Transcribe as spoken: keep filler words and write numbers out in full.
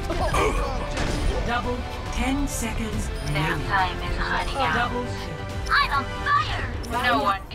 Double, ten seconds. Their time is running out. Double. I'm on fire! No one